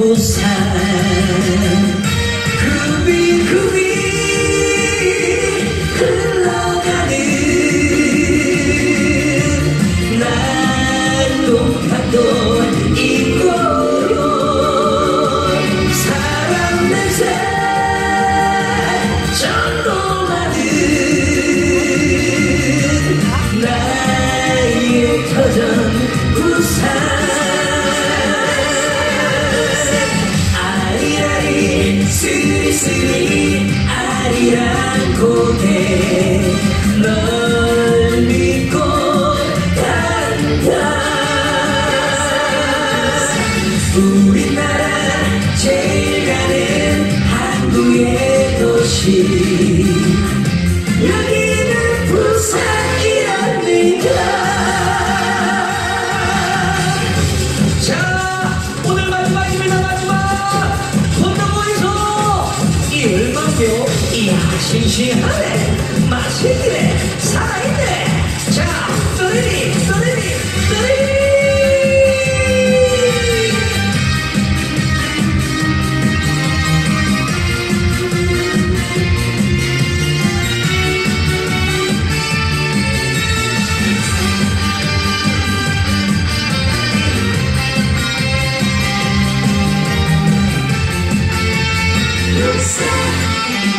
부산 굽이굽이 흘러가는 낙동강도 있고요. 사랑 냄새 전도 많은 나의 터전 부산 아리아리 쓰리쓰리 아리랑 고개 널 믿고 간다. 우리나라 제일가는 한국의 도시 여기는 부산이랍니다. 자, 오늘 마지막입니다. 마지막 건너보이소 이 얼마며 이야 싱싱하네 맛있네 살아있네. 자 떠내리 떠내리 떠내리 부산